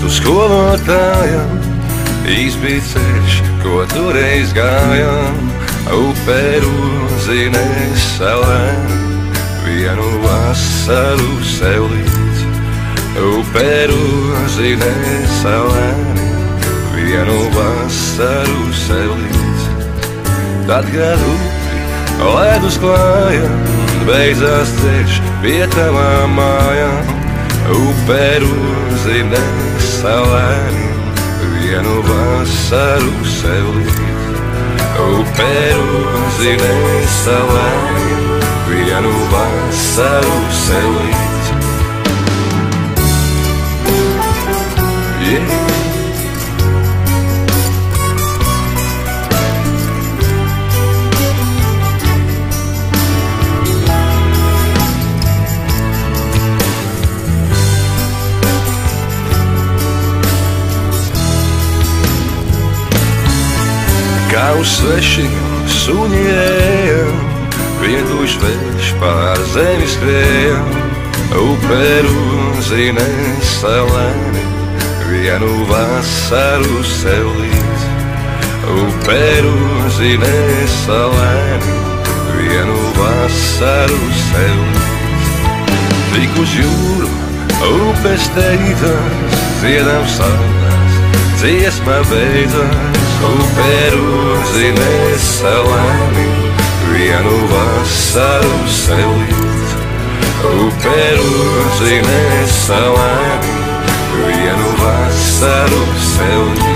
skolotājam, izbīt ceļš, ko toreiz gājām. Upē Rūzīnēs salēni, vienu vasaru sev līdz. Upē Rūzīnēs salēni, vienu vasaru sev līdz. Tad, kad upi ledus klāja, beidzās ceļš pie tavām mājām. Upē Rūzīnēs salēni, vienu vasaru sev līdz. Upē Rūzīnēs salēni, vienu vasaru sev līdz. Yeah. Kā uz svešiem suņiem, vientuļš vējš pār zemi skrēja. Upē Rūzīnēs salēni, vienu vasaru sev līdz. Upē Rūzīnēs salēni, vienu vasaru sev līdz. Tik uz jūru upes teitas, dziedam sarunās, dziesma beidzas. Upē Rūzīnēs salēni, vienu vasaru sev līdz. Upē Rūzīnēs salēni, vienu vasaru sev līdz.